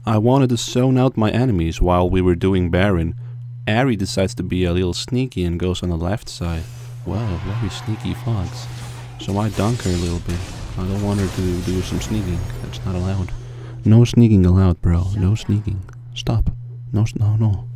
I wanted to zone out my enemies while we were doing Baron. Ahri decides to be a little sneaky and goes on the left side. Wow, very sneaky fox. So I dunk her a little bit. I don't want her to do some sneaking. That's not allowed. No sneaking allowed, bro. No sneaking. Stop. No.